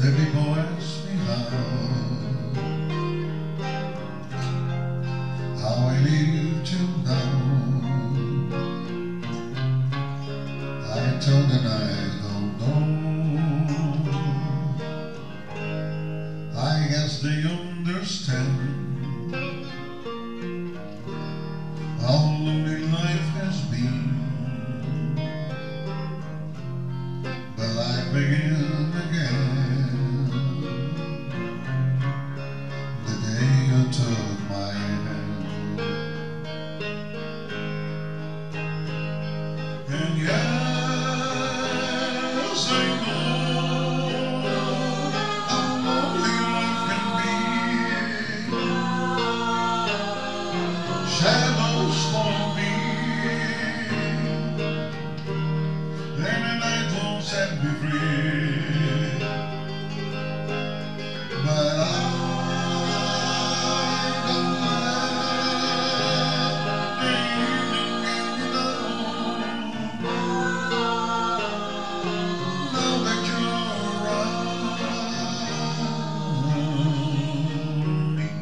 The people ask me how I live till now. I told them I don't know. I guess they understand how lonely life has been. But I begin again the day you took my hand. And yes, I know how lonely life can be. Shadows follow me, and the night won't set me free. But I don't let the evening get me down. Now that you're around me,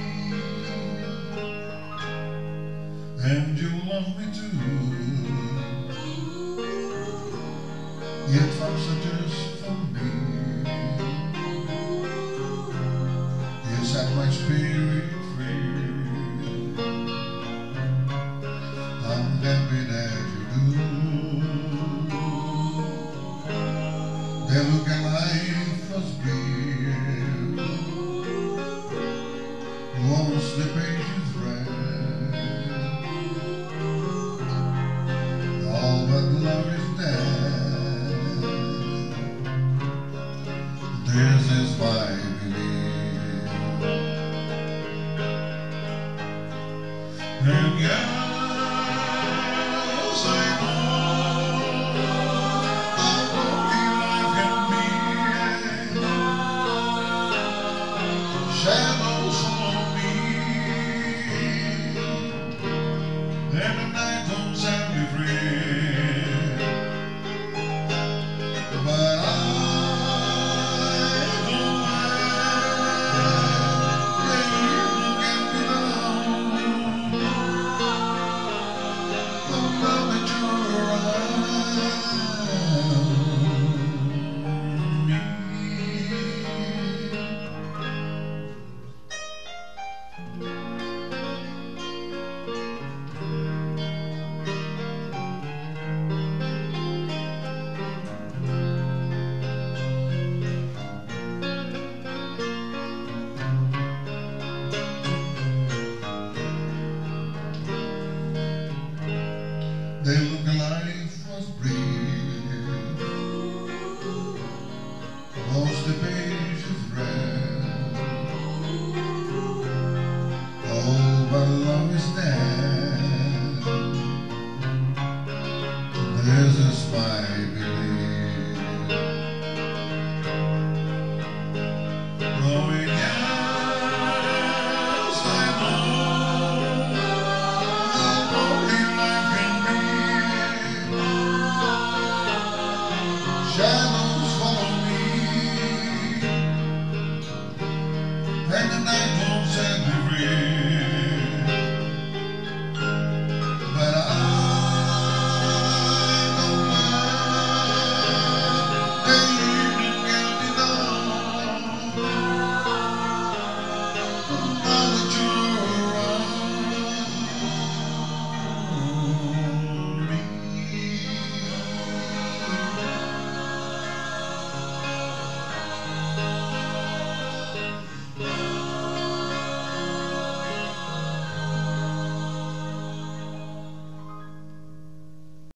and you love me too. Yet thoughts are just for me. You set my spirit free. I'm happy that you do. The look at life was real. Once the page is read, all but love is dead. This is my belief. And yes, I know how lonely life can be. Shadows follow me, and the night won't set me free. But I don't let the evening get me down. Oh, now that you're around me. The look of life was brief. Most the page is red. All but love is dead. This is my belief.